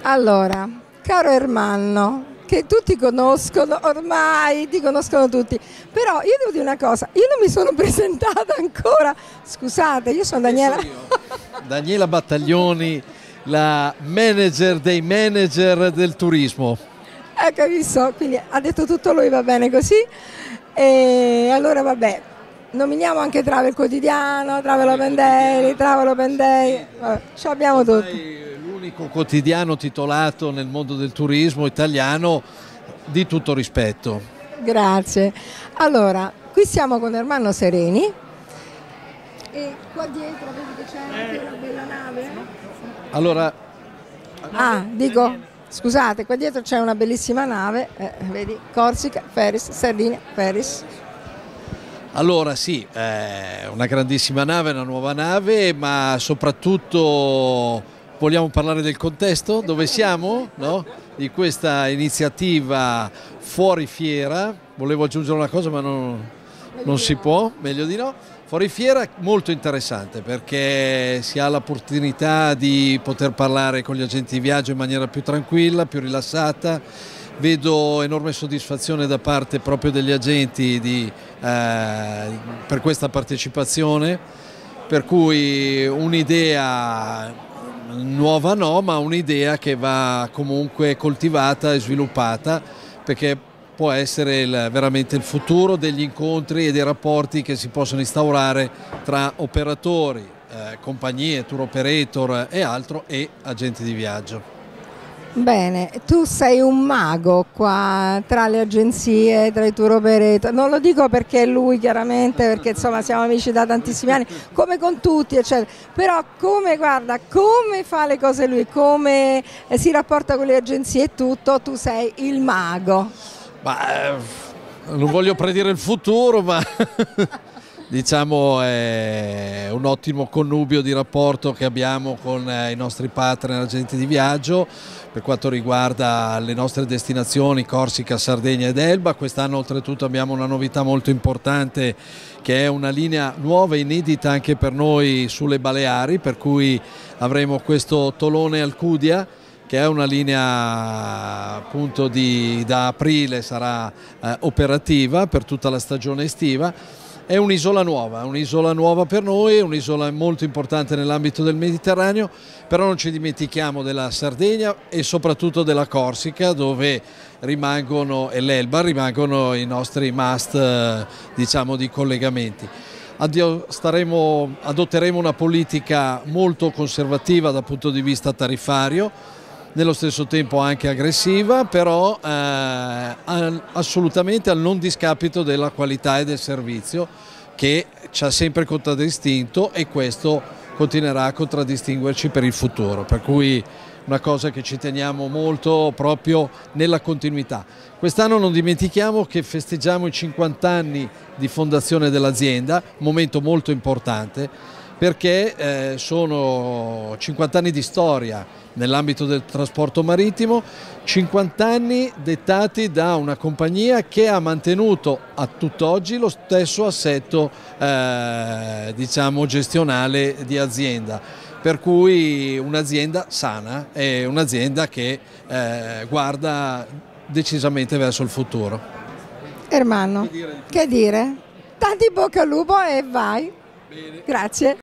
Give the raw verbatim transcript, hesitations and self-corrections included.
Allora, caro Ermanno, che tutti conoscono, ormai ti conoscono tutti, però io devo dire una cosa, io non mi sono presentata ancora, scusate, io sono Daniela. Daniela Battaglioni, la manager dei manager del turismo. Ecco, visto, quindi ha detto tutto lui, va bene così, e allora vabbè, nominiamo anche Travel Quotidiano, Travel Open Day, Travel Open Day, vabbè, ce l'abbiamo tutti. L'unico quotidiano titolato nel mondo del turismo italiano di tutto rispetto. Grazie. Allora, qui siamo con Ermanno Sereni e qua dietro vedi che c'è anche una bella nave. Allora, Ah, dico, scusate, qua dietro c'è una bellissima nave, eh, vedi, Corsica, Ferris, Sardinia, Ferris. allora sì, è una grandissima nave, una nuova nave, ma soprattutto vogliamo parlare del contesto, dove siamo, no? Di questa iniziativa fuori fiera. Volevo aggiungere una cosa ma non, non si può, meglio di no. Fuori fiera molto interessante perché si ha l'opportunità di poter parlare con gli agenti di viaggio in maniera più tranquilla, più rilassata. Vedo enorme soddisfazione da parte proprio degli agenti di, eh, per questa partecipazione, per cui un'idea nuova no, ma un'idea che va comunque coltivata e sviluppata, perché può essere il, veramente il futuro degli incontri e dei rapporti che si possono instaurare tra operatori, eh, compagnie, tour operator e altro e agenti di viaggio. Bene, tu sei un mago qua tra le agenzie, tra i tour operator, non lo dico perché lui chiaramente, perché insomma siamo amici da tantissimi anni, come con tutti eccetera, però come, guarda, come fa le cose lui, come si rapporta con le agenzie e tutto, tu sei il mago. Ma, eh, non voglio predire il futuro, ma diciamo è un ottimo connubio di rapporto che abbiamo con i nostri partner agenti di viaggio per quanto riguarda le nostre destinazioni Corsica, Sardegna ed Elba. Quest'anno oltretutto abbiamo una novità molto importante che è una linea nuova e inedita anche per noi sulle Baleari, per cui avremo questo Tolone Alcudia, che è una linea appunto di, da aprile sarà eh, operativa per tutta la stagione estiva. È un'isola nuova, un'isola nuova per noi, un'isola molto importante nell'ambito del Mediterraneo, però non ci dimentichiamo della Sardegna e soprattutto della Corsica, dove rimangono, e l'Elba, rimangono i nostri must eh, diciamo di collegamenti. Addio, staremo, adotteremo una politica molto conservativa dal punto di vista tariffario, nello stesso tempo anche aggressiva, però eh, assolutamente al non discapito della qualità e del servizio che ci ha sempre contraddistinto e questo continuerà a contraddistinguerci per il futuro, per cui una cosa che ci teniamo molto proprio nella continuità. Quest'anno non dimentichiamo che festeggiamo i cinquanta anni di fondazione dell'azienda, un momento molto importante perché eh, sono cinquanta anni di storia nell'ambito del trasporto marittimo, cinquanta anni dettati da una compagnia che ha mantenuto a tutt'oggi lo stesso assetto eh, diciamo gestionale di azienda, per cui un'azienda sana e un'azienda che eh, guarda decisamente verso il futuro. Ermanno, che dire? Tanti bocca al lupo e vai. Bene. Grazie.